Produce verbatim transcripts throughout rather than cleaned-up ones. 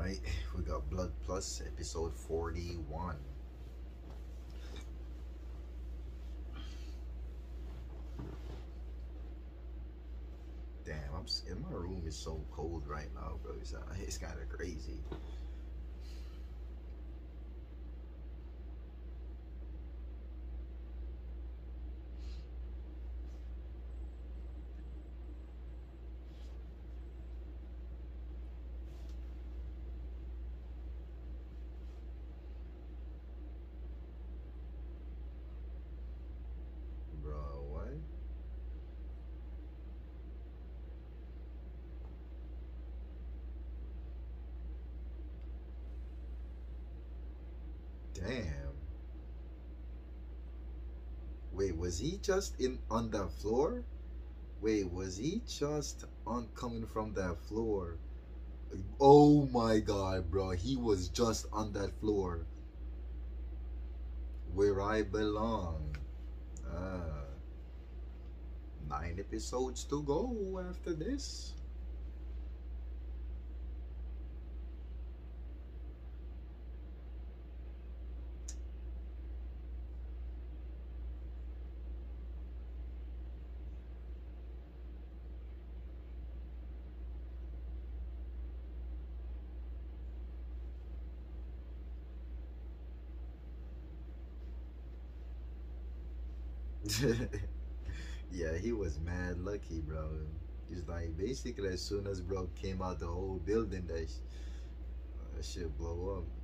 right, we got Blood Plus episode forty-one. Damn, I'm in my room is so cold right now, bro. It's, uh, it's kind of crazy. Bro, what? Damn. Wait, was he just in on that floor? Wait, was he just on coming from that floor? Oh my god, bro. He was just on that floor. Where I belong. Ah. Nine episodes to go after this. Yeah, he was mad lucky, bro. He's like, basically, as soon as bro came out the whole building, that, sh that shit blow up.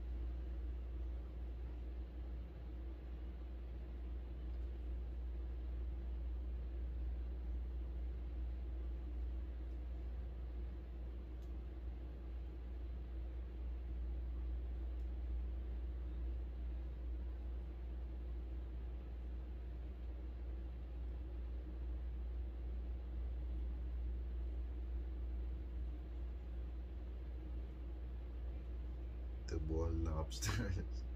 The boy lobsters.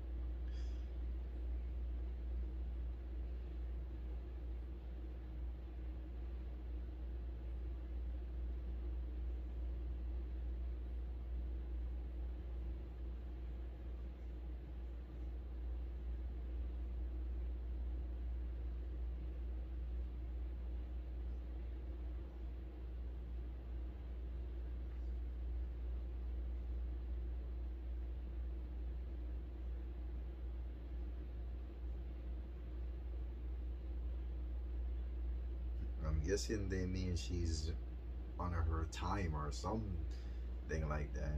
I'm guessing they mean she's on her time or something like that.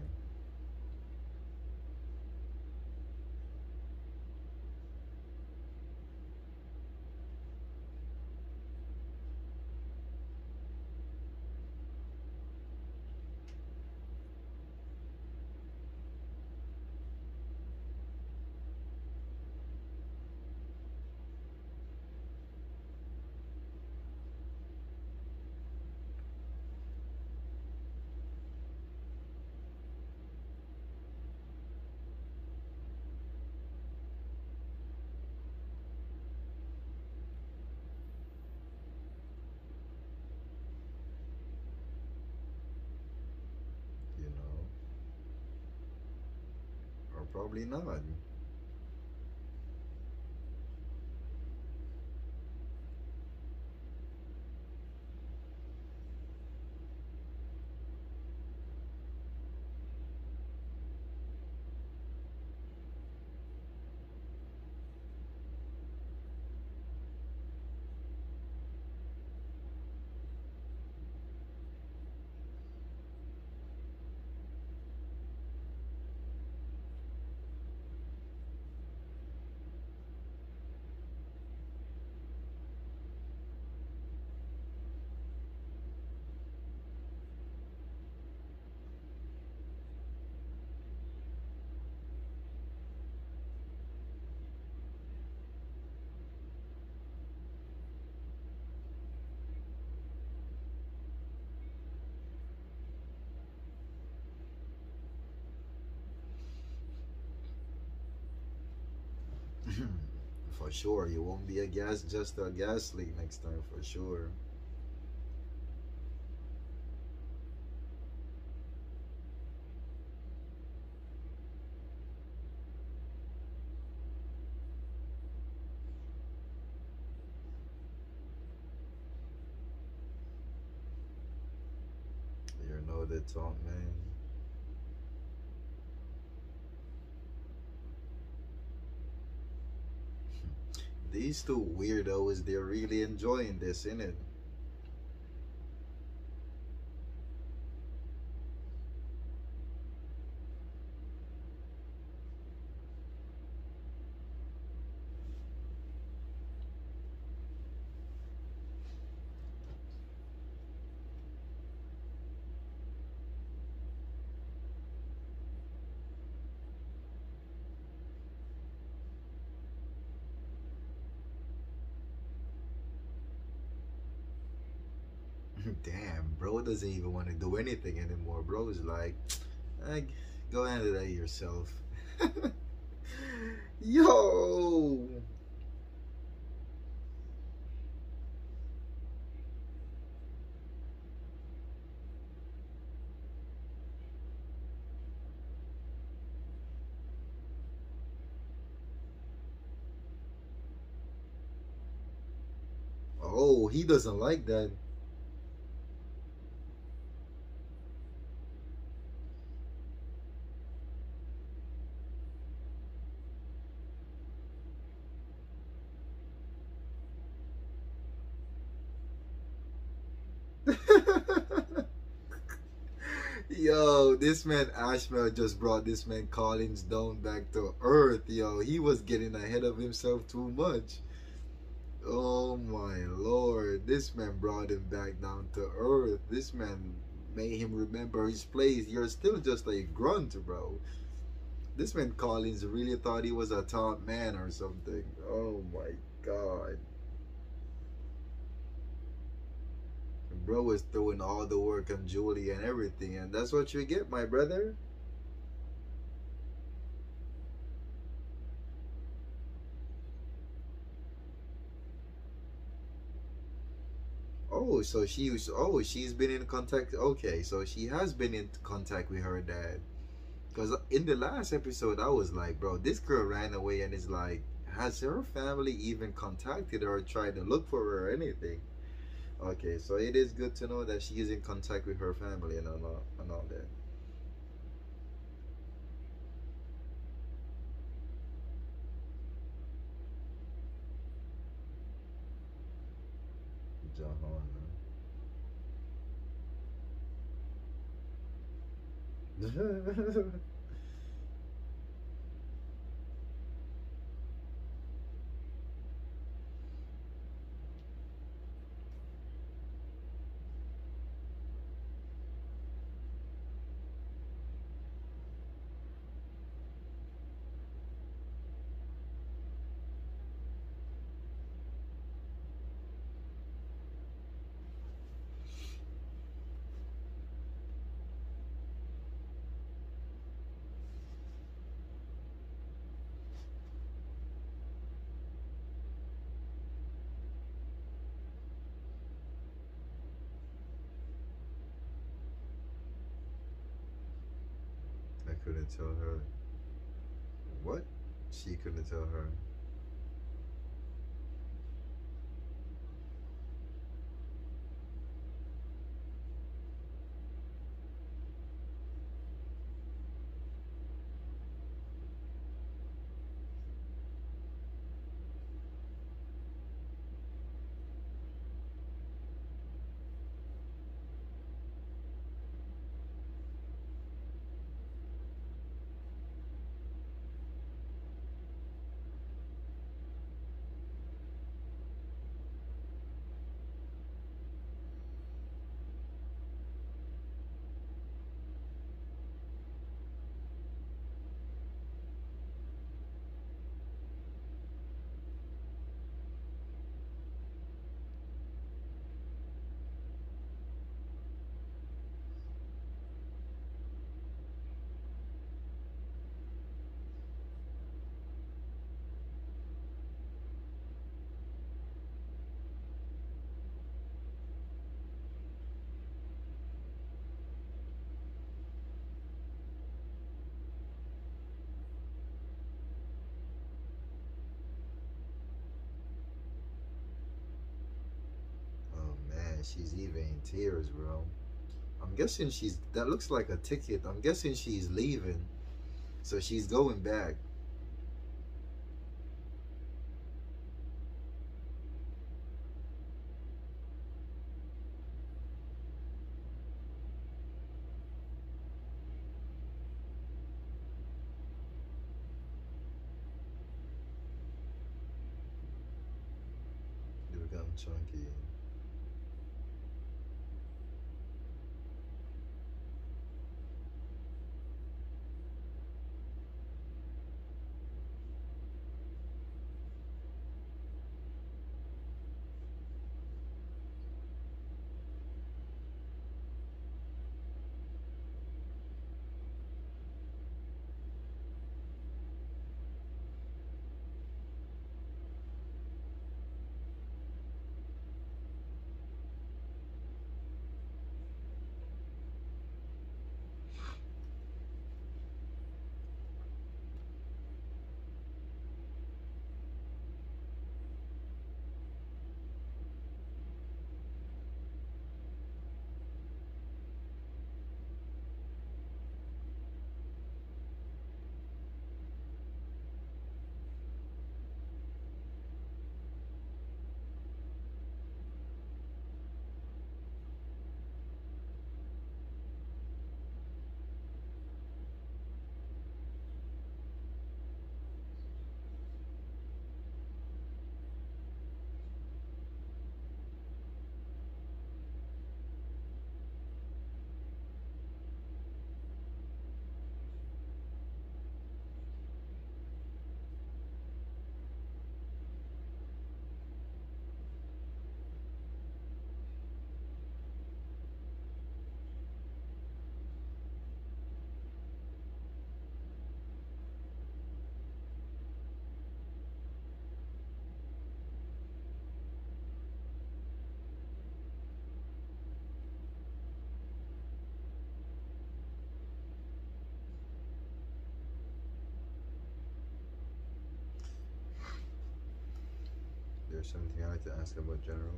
You know, or probably not. For sure, you won't be a gas, just a gas leak next time, for sure. talk, man. These two weirdos, they're really enjoying this, innit? Damn, bro doesn't even want to do anything anymore. Bro is like, eh, go handle that yourself. Yo! Oh, he doesn't like that. Yo, this man Ashmel just brought this man Collins down back to earth. Yo, he was getting ahead of himself too much. Oh my lord, this man brought him back down to earth. This man made him remember his place. You're still just a grunt, bro. This man Collins really thought he was a top man or something. Oh my god. Bro was throwing all the work on Julie and everything, and that's what you get, my brother. Oh, so she was, oh, she's been in contact. Okay, so she has been in contact with her dad. Because in the last episode, I was like, bro, this girl ran away and is like, has her family even contacted her or tried to look for her or anything? Okay, so it is good to know that she is in contact with her family and all, and all that. Johanna. I couldn't tell her. What? She couldn't tell her. Oh man, she's even in tears, bro. I'm guessing she's, that looks like a ticket. I'm guessing she's leaving. So she's going back. They become chunky. There's something I like to ask about General.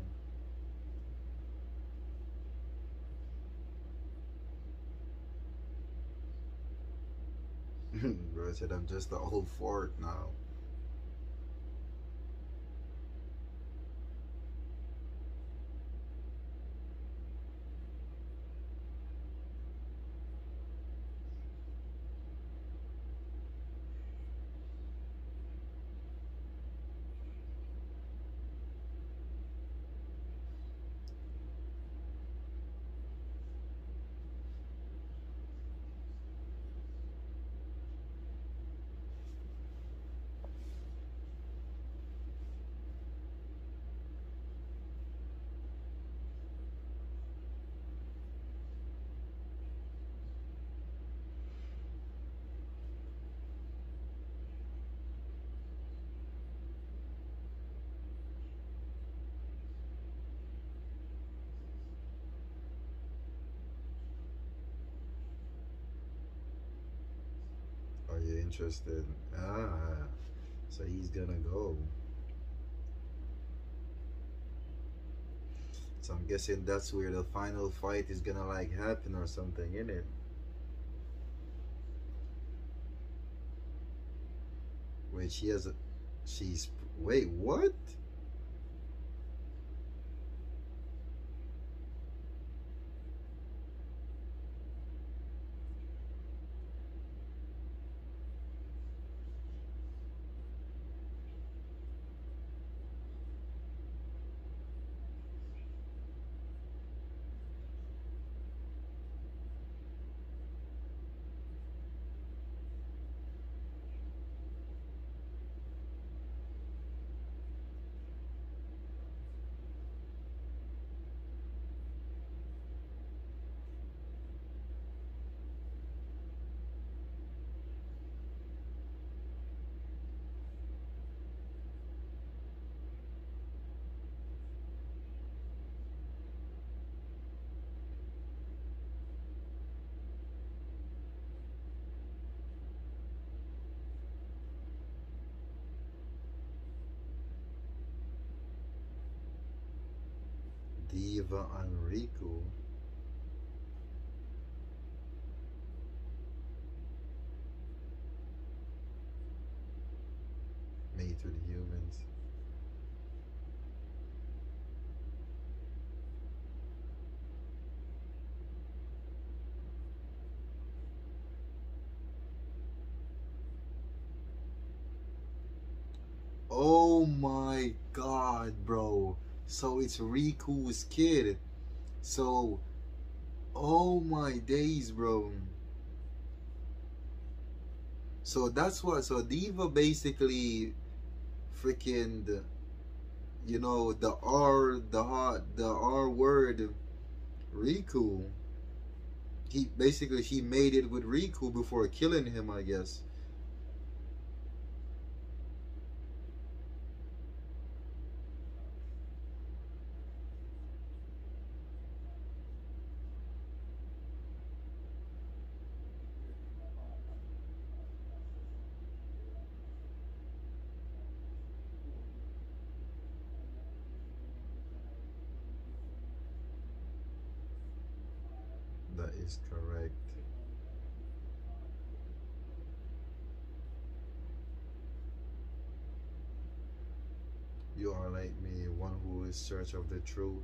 Bro said I'm just the old fort now. Are you interested? Ah, so he's gonna go. So I'm guessing that's where the final fight is gonna like happen or something, innit? Wait, she has a, she's, wait, what? Diva and Riku. Mate with humans. Oh my god, bro. So it's Riku's kid. So, oh my days, bro. So that's what. So Diva basically freaking, you know, the R, the hot, the R word, Riku. He basically he made it with Riku before killing him, I guess. That is correct. You are like me, one who is search of the truth.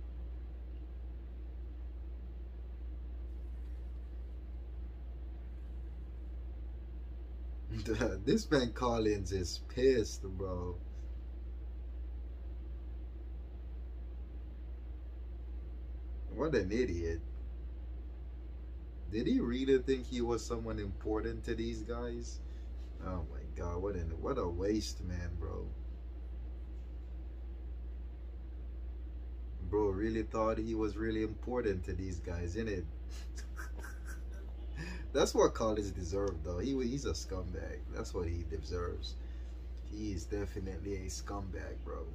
This man Collins is pissed, bro. What an idiot. Did he really think he was someone important to these guys? Oh my god, what an what a waste, man, bro. Bro really thought he was really important to these guys, innit? That's what Collins deserved, though. He he's a scumbag. That's what he deserves. He is definitely a scumbag, bro.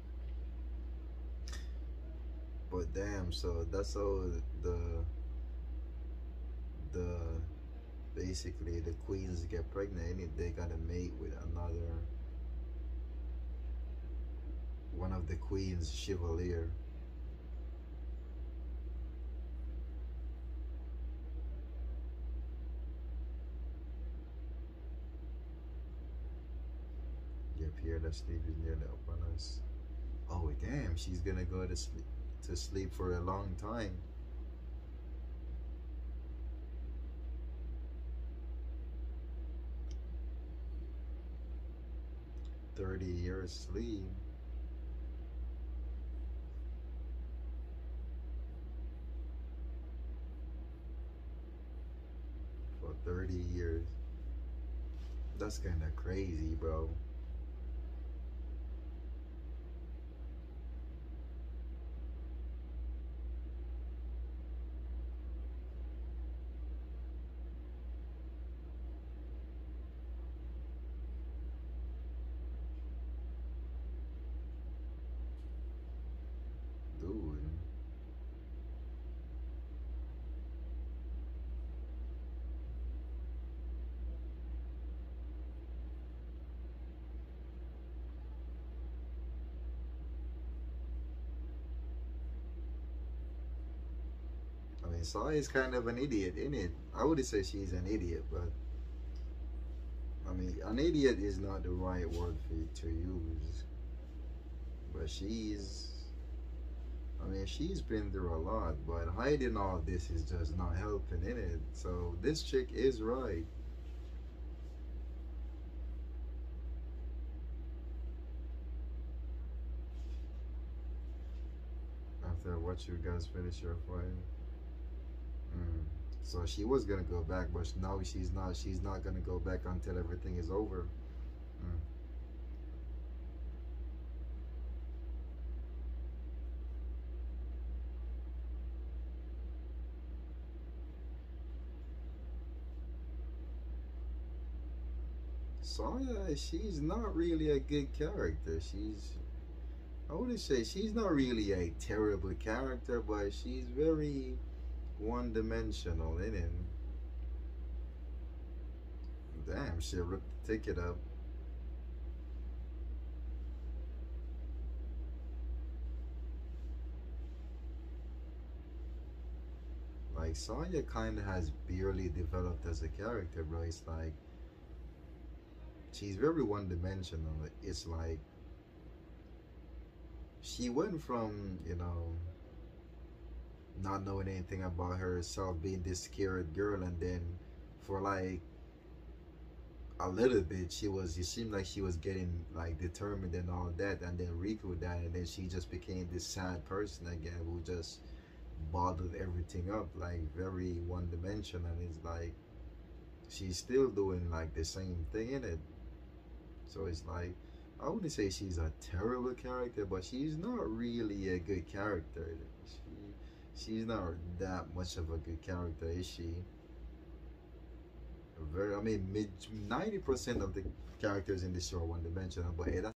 But damn, so that's how the the basically the queens get pregnant and they gotta mate with another one of the queen's chevalier. Yep, here the sleep is nearly upon us. Oh damn, she's gonna go to sleep to sleep for a long time. Thirty years sleep. For thirty years. That's kinda crazy, bro. Dude. I mean, Sai is kind of an idiot, isn't it? I wouldn't say she's an idiot, but I mean, an idiot is not the right word for you to use. But she's, I mean, she's been through a lot, but hiding all this is just not helping, in it. So this chick is right. After what you guys finish your fight. Mm. So she was gonna go back, but now she's not. She's not gonna go back until everything is over. Mm. Saya, she's not really a good character. She's, I wouldn't say she's not really a terrible character, but she's very one-dimensional in it. Damn, she ripped the ticket up. Like Saya kind of has barely developed as a character, bro. It's like she's very one-dimensional. It's like she went from, you know, not knowing anything about herself, being this scared girl, and then for like a little bit, she was. It seemed like she was getting like determined and all that, and then Riku died, and then she just became this sad person again who just bottled everything up, like very one-dimensional. And it's like she's still doing like the same thing in it. So it's like I wouldn't say she's a terrible character, but she's not really a good character. She she's not that much of a good character, is she? Very, I mean, ninety percent of the characters in this show are one dimensional, but hey, that's